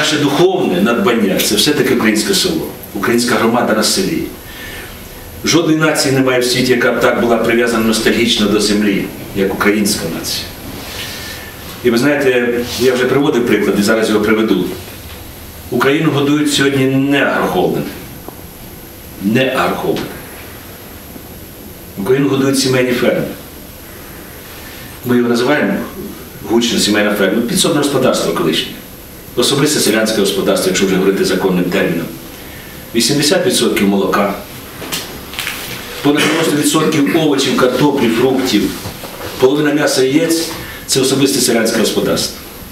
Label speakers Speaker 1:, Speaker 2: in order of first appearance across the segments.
Speaker 1: наше духовне надбання – це все-таки українське село, українська громада на селі. Жодної нації немає в світі, яка б так була прив'язана ностальгічно до землі, як українська нація. І ви знаєте, я вже приводив приклад, і зараз його приведу. Україну годують сьогодні не агрохолдинги. Не агрохолдинги. Україну годують сімейні ферми. Ми його називаємо гучно сімейна ферма. Підсобне господарство колишнє. Особисте селянське господарство, якщо вже говорити законним терміном. 80% молока, понад 90% овочів, картоплі, фруктів, половина м'яса і яєць – це особисте селянське господарство.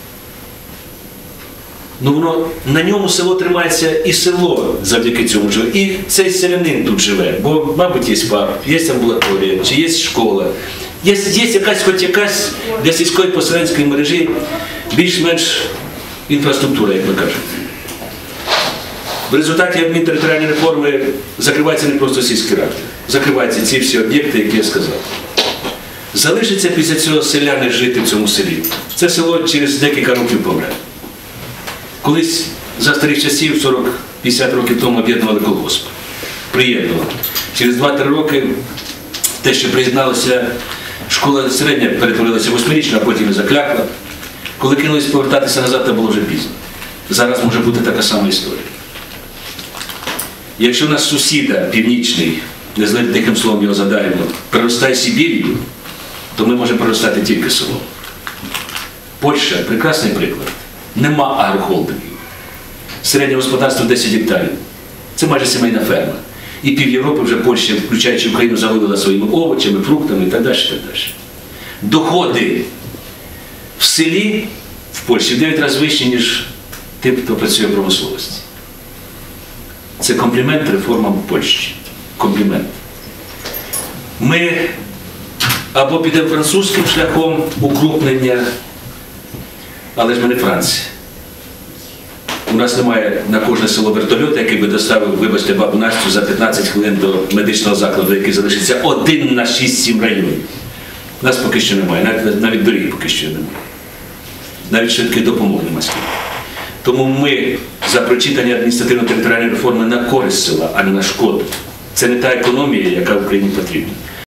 Speaker 1: Ну воно, на ньому село тримається і село завдяки цьому живе, і цей селянин тут живе, бо, мабуть, є ФАП, є амбулаторія, чи є школа, є якась, хоч якась для сільської поселенської мережі більш-менш інфраструктура, як ми кажемо. В результаті адмінтериторіальної реформи закриваються не просто сільські ради, закриваються ці всі об'єкти, які я сказав. Залишиться після цього селяни жити в цьому селі. Це село через декілька років помре. Колись за старих часів, 40-50 років тому, об'єднували колгосп. Приєднували. Через 2-3 роки те, що приєдналося, школа середня перетворилася в 8-річну, а потім і заклякла. Коли кинулись повертатися назад, то було вже пізно. Зараз може бути така сама історія. Якщо у нас сусіда північний, не злим тихим словом його задаємо, приростає Сибір'ю, то ми можемо приростати тільки селом. Польща – прекрасний приклад. Нема агрохолдингів. Середнє господарство 10 гектарів. Це майже сімейна ферма. І пів Європи вже Польща, включаючи Україну, завалила своїми овочами, фруктами і так далі, так далі. Доходи в селі в Польщі в 9 разів вищі, ніж тим, хто працює в промисловості. Це комплімент реформам в Польщі. Комплімент. Ми або підемо французьким шляхом укрупнення, але ж ми не Франція. У нас немає на кожне село вертольота, який би доставив, вибачте, бабу Настю за 15 хвилин до медичного закладу, який залишиться 1 на 6-7 районів. У нас поки що немає, навіть доріг поки що немає. Навіть швидкої допомоги немає. Тому ми за прочитання адміністративно-територіальної реформи на користь села, а не на шкоду. Це не та економія, яка в Україні потрібна.